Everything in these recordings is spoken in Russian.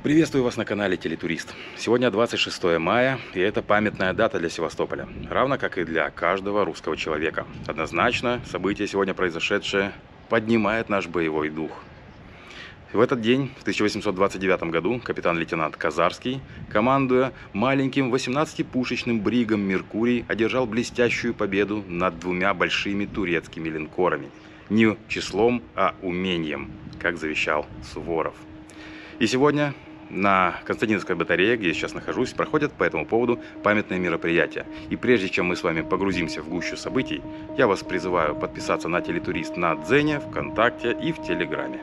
Приветствую вас на канале Телетурист. Сегодня 26 мая, и это памятная дата для Севастополя, равно как и для каждого русского человека. Однозначно, событие, сегодня произошедшее, поднимает наш боевой дух. В этот день, в 1829 году, капитан-лейтенант Казарский, командуя маленьким 18-пушечным бригом «Меркурий», одержал блестящую победу над двумя большими турецкими линкорами. Не числом, а умением, как завещал Суворов. И сегодня на Константиновской батарее, где я сейчас нахожусь, проходят по этому поводу памятные мероприятия. И прежде чем мы с вами погрузимся в гущу событий, я вас призываю подписаться на Телетурист на Дзене, ВКонтакте и в Телеграме.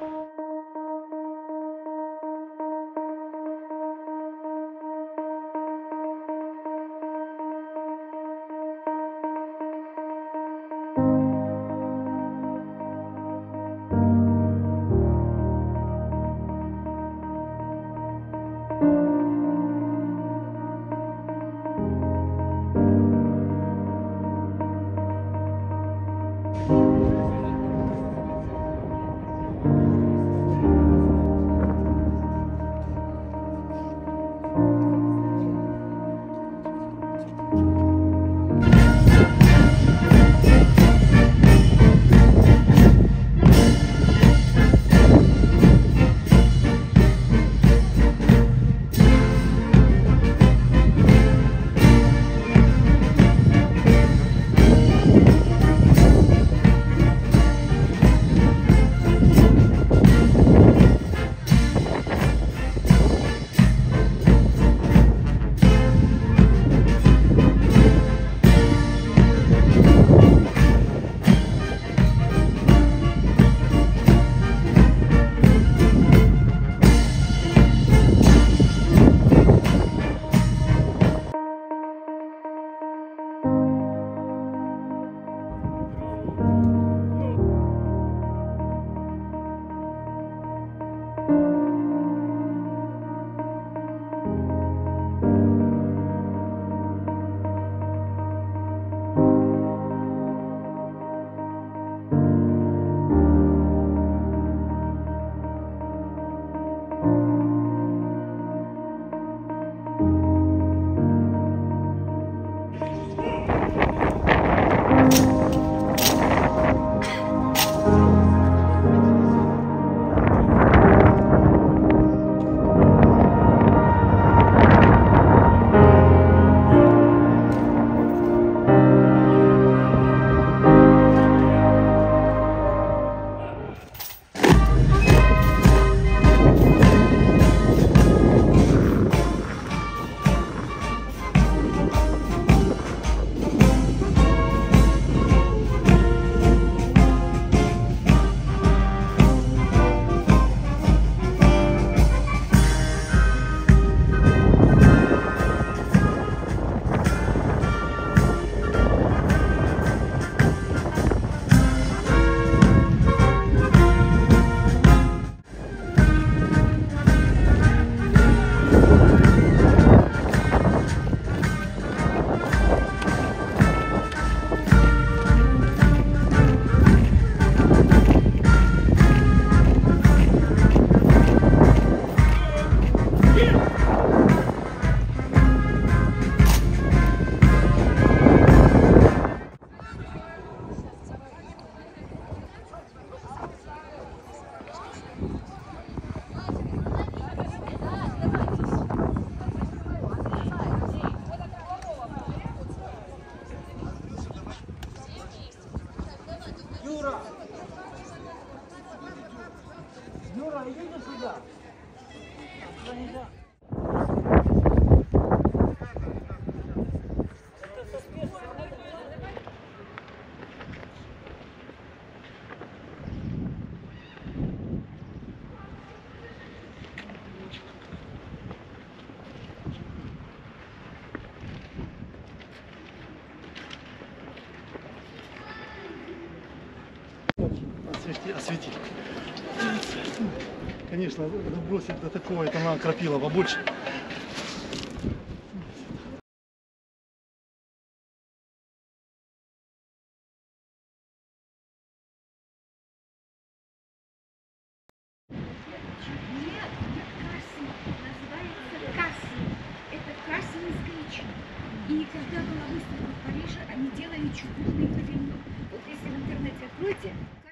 Юра, идите сюда. Сюда нельзя. Осветить. Конечно, бросить до такого, это надо крапила побольше. когда была выставка в Париже, они делали чугунные павильоны. Вот если в интернете откроете,